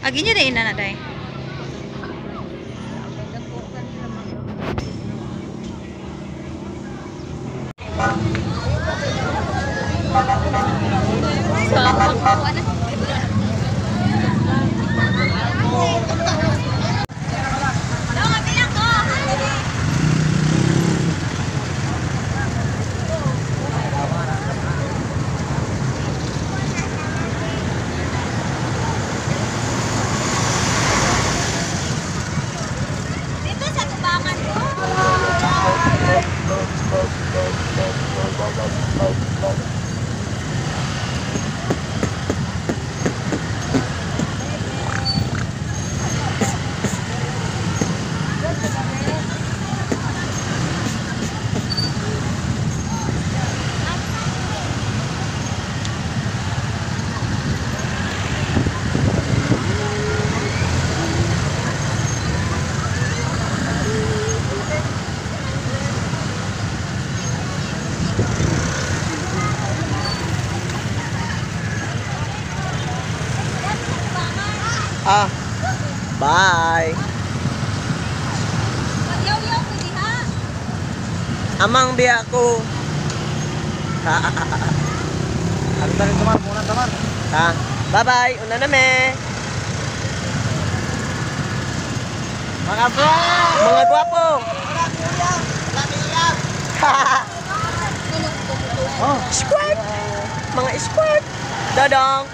Agi niya din na day. Ah, bye. Amang biya ko. Ano tayo Tamar? Muna Tamar. Ha? Bye bye. Una na me. Mga bro! Mga gwapo. Oh, Squirt. Mga squirt. Dodong.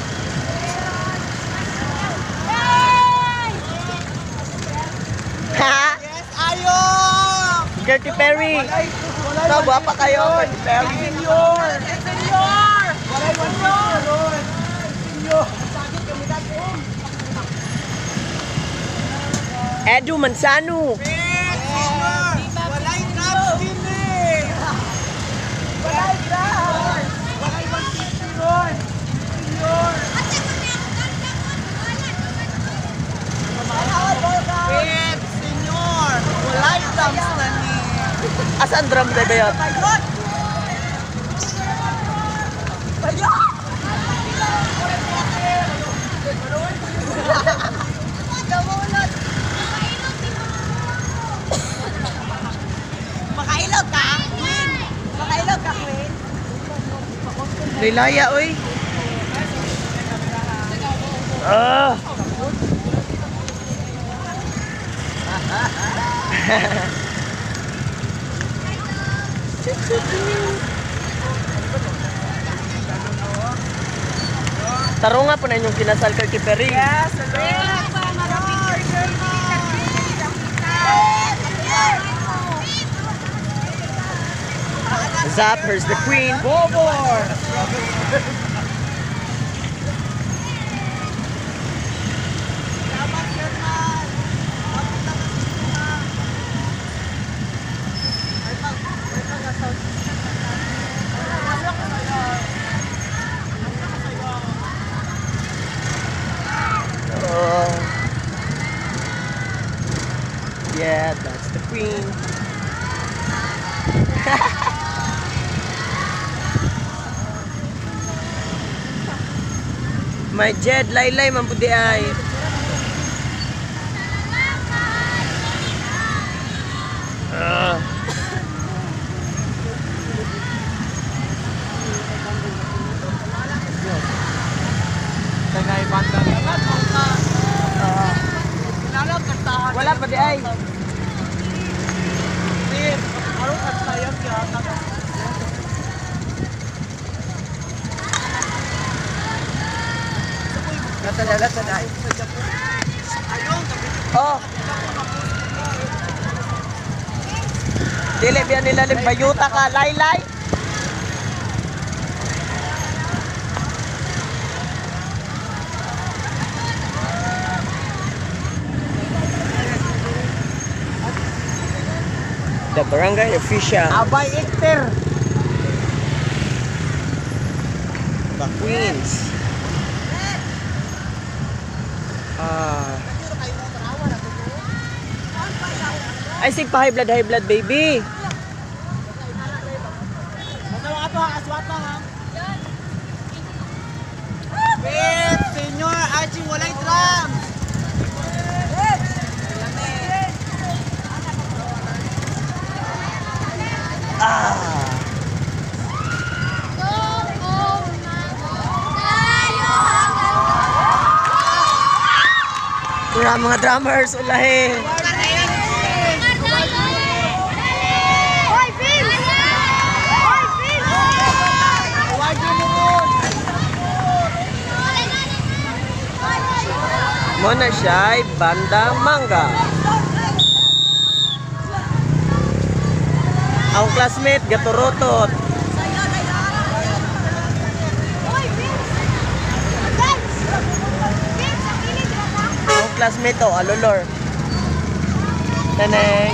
Ha? yes, ayo! Katy Perry. Ito, guwapa kayo. Katy Perry. Senior! Senior! Walay senior! Senior! Sakit kami dati. Edu Mansano. Senior! Walay drugs din eh! Walay drugs! Walay 150 ron! Senior! Wait, senior! Walay drugs na ni! Asan drum na ba yun? Payot! Payot! Makailog ka, Queen! Makailog ka, Queen! Lilaya, oy. Ah. Taro nga po na inyong kinasal kay Perry. Yes, hello! Zap, here's the queen. Bobor! Oh. Yeah, that's the queen. My Jed, laylay, mambudi ay. Tangay banda naman, Wala pa di ay. Sim, harus at sayang siya. Lata na. Oh. Dili biya nila limbayuta ka, laylay. The barangay official. Abay Ekter. The Queens. Ay, sig pa high blood, baby. Masawa ato ha, aswata ha. Wait, senyor, Archie, walay drum. Sura mga drummers, ulahi. Muna siya ay Banda Mangga. Ang classmate gaturutot. Ang classmate o alulor. Taneng.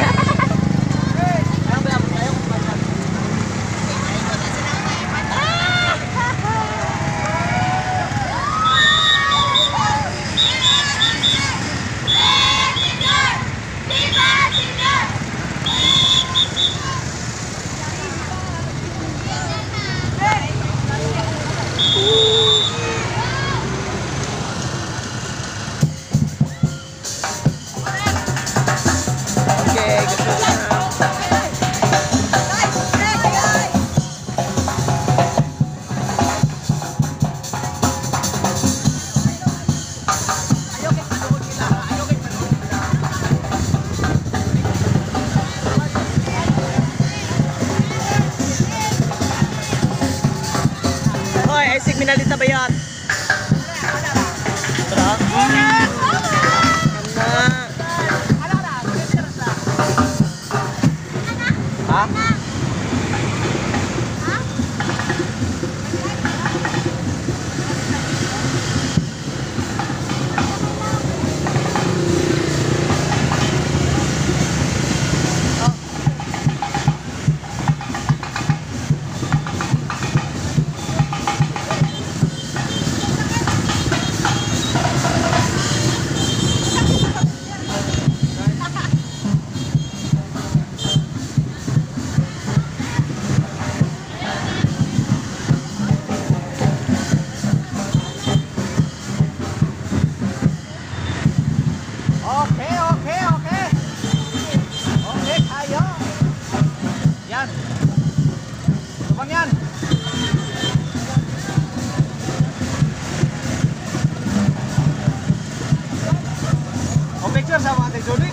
Hoy, ay signalita bayat. Tara. Ha? Okay, kayo. Yan. Lubang yan. O picture sa mga tigsudik.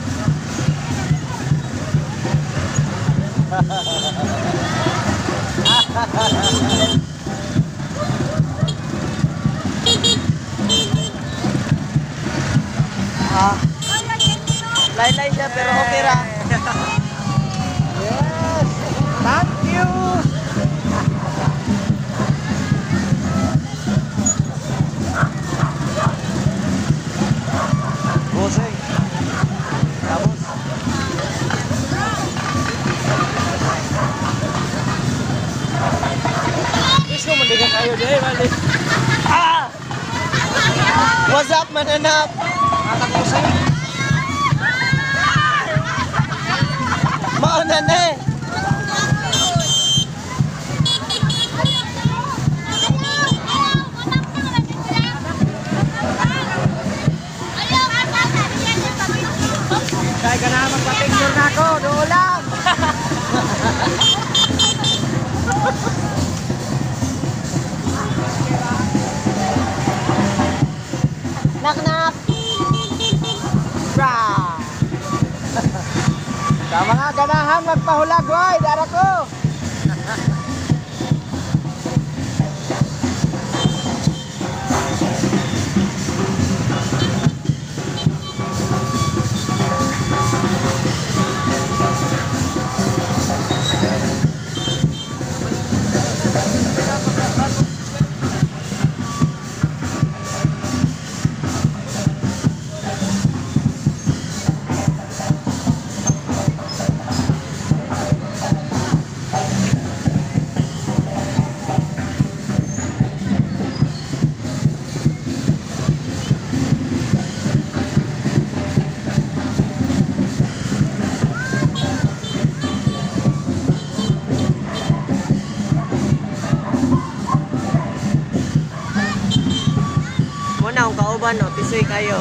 Lain-lain siya pero okay ra. Yes. Thank you. Boseng. Tapos. Gusto mo din kayo deh, balik. Ah! What's up, mananap? Atang boseng. Mauna na eh. Kaya ka na magpa-picture na ako, doon lang. Knock-knock. Bra. Sa mga ganahan magpahulag, boy, dara ko. Muna akong kauban, no? Pisoy kayo.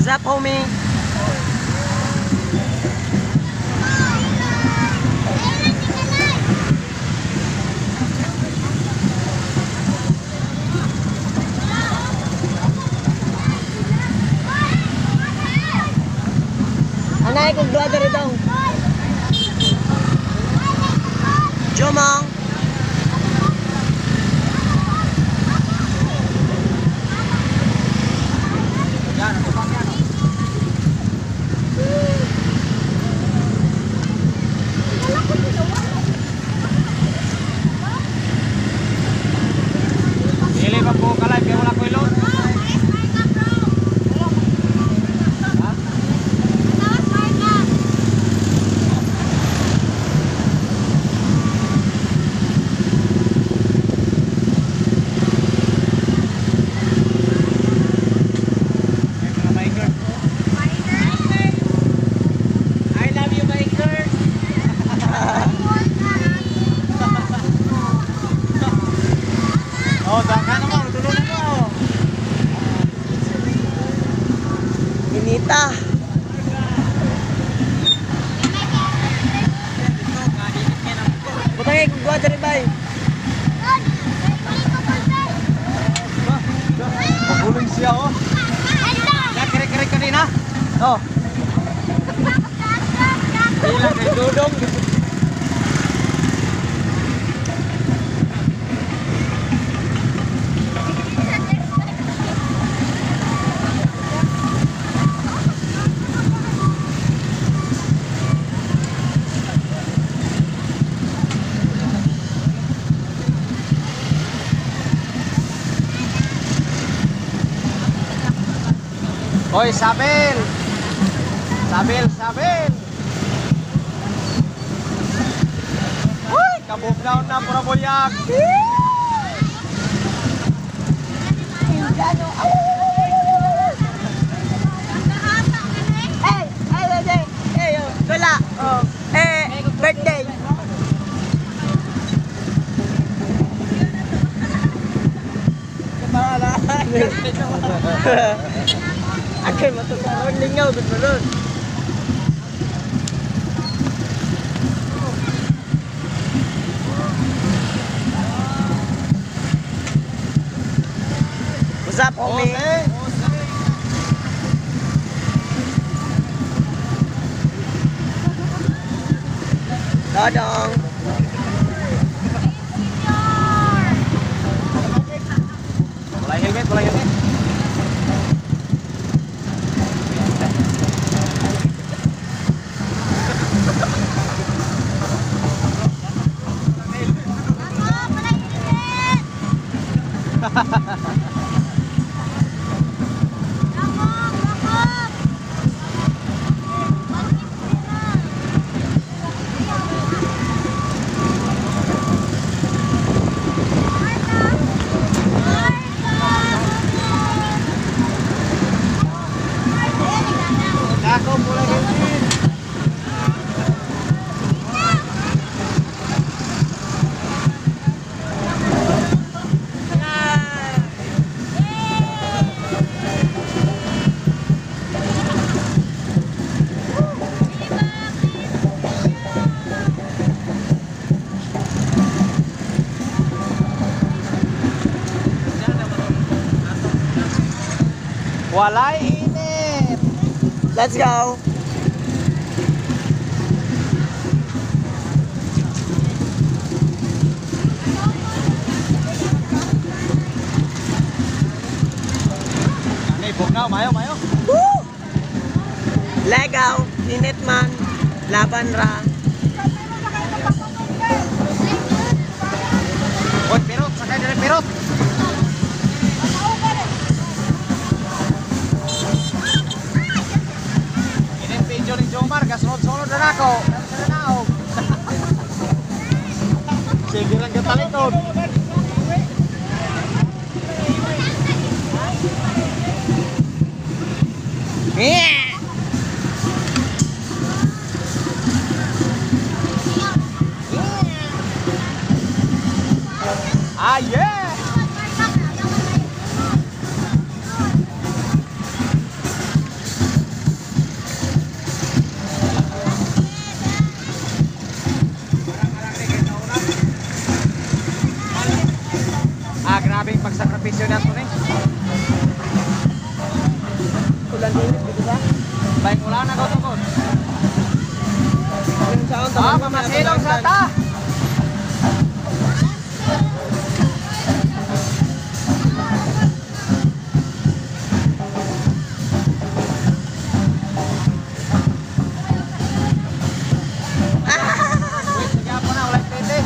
What's up, homie? Anay, kung doon dari dong. Jomong. Dili pa po kalay, kaya wala ko ilon. Oh, dagan naman, tulungan mo. Inita. Butangin kung doon dari bay. Pagulong siya, oh. Kere-kere kanina. Oh. Ilang kay Dudong. Hoy, Sabel! Sabel, Sabel! Uy! Kabog down na, pura bulyak! Wala. Oh. Birthday. Akin matukaroon lingaw doon mo doon. What's up, homie? Dodong. Wala helmet, wala helmet. Ako pula helmet. Walay init. Let's go. Hey, bugnaw, mayo, mayo. Woo! Legaw. Init man. Laban ra. Hoy, pirot, sakay dire pirot. Ini video ni Jomar, kasunod-sunod na ako. Sige lang kita likod. Yeah! Ah, yeah! Mainit dito ba? Baik ulan na ko tukod. Yung sound Ah, mamasilong sa ta. Wait, sige ako na, ulit pwede.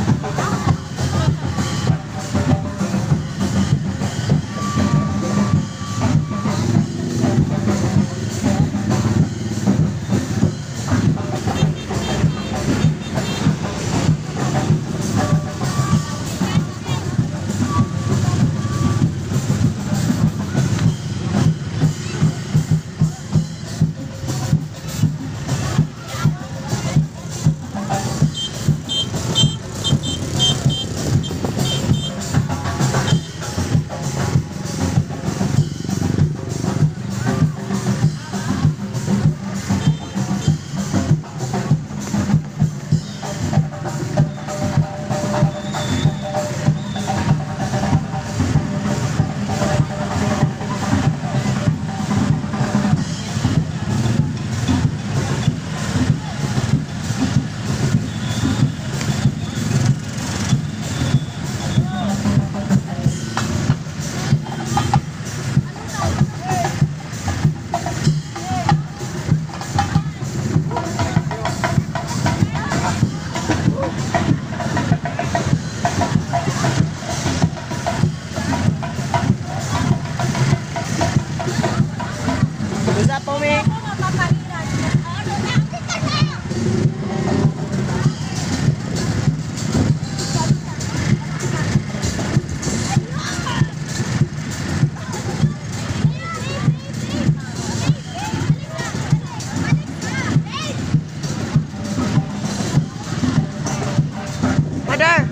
What's up, homie? Mother!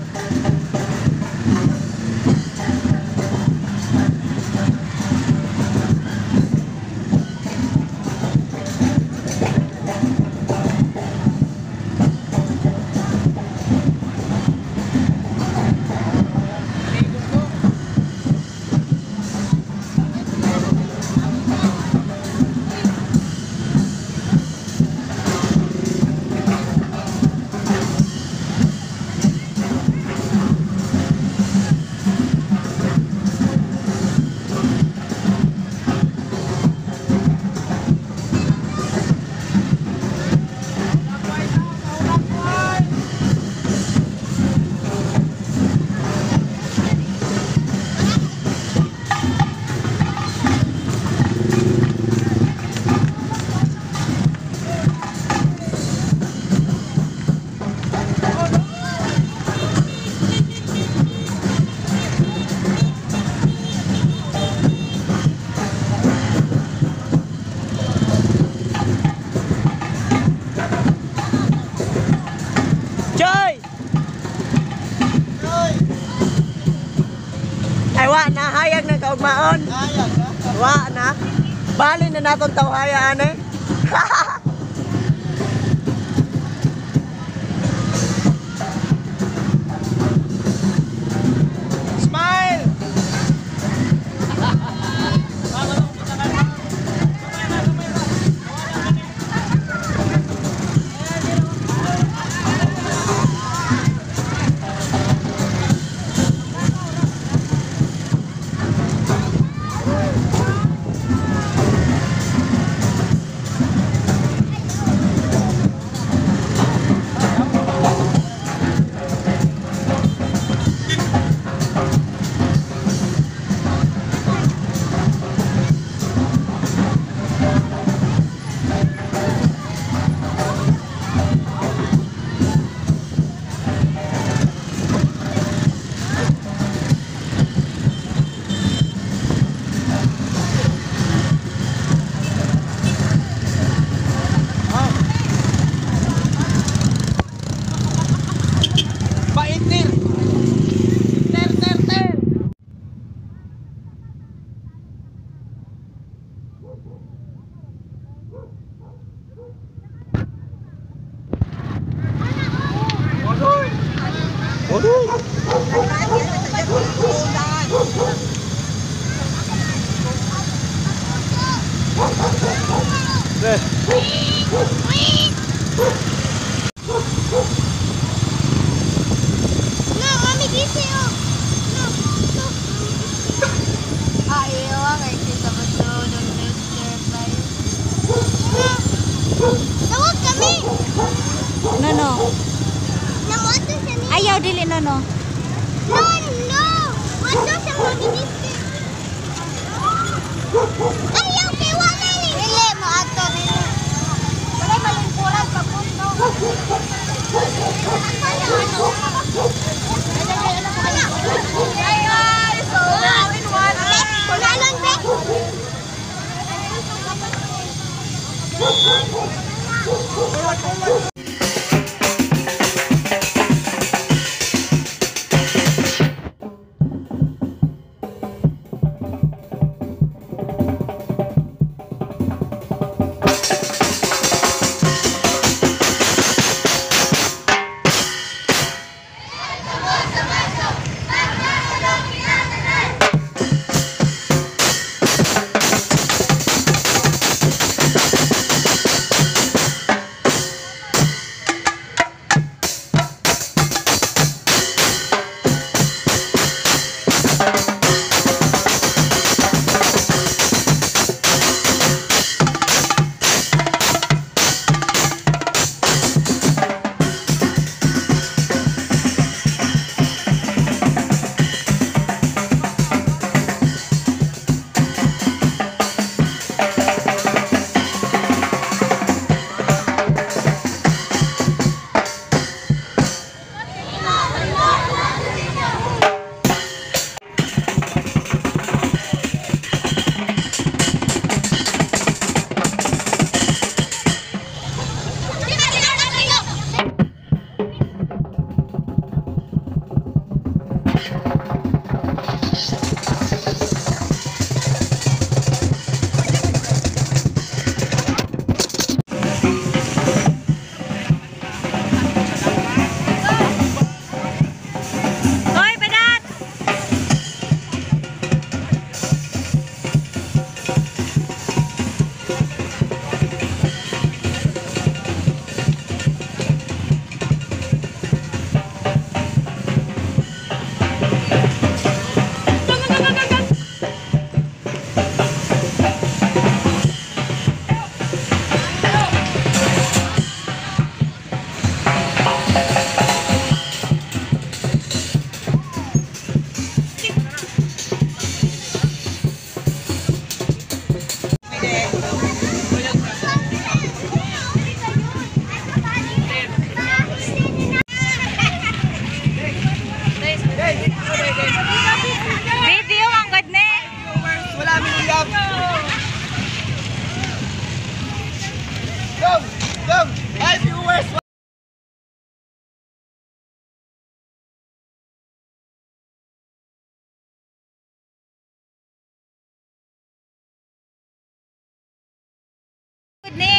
Joy! Ay, wa na, hayag ng kaugmaon. Ayag na. Wa na. Bali na naton tawhayaan eh. Smile! Waduh. No, mami dice oh. No, no. Ayaw kay kita matulog Mr. Fire. Tawag kami. No, no. Namoto siya ni. Ayaw, dili, no, no. No, no. Moto siya mami dice. Ayaw kay wala ni. Dili mo ato dili. Wala malingkuran pagod no. Hoy, Badat! Video ang good ne. Wala minuyab. Go! Go! Hi viewers! Good ne.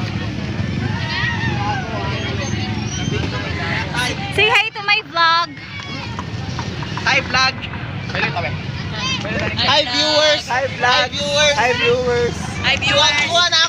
Say hi to my vlog. Hi vlog! Hi viewers! Hi vlog! Hi viewers! Hi viewers! Hi viewers!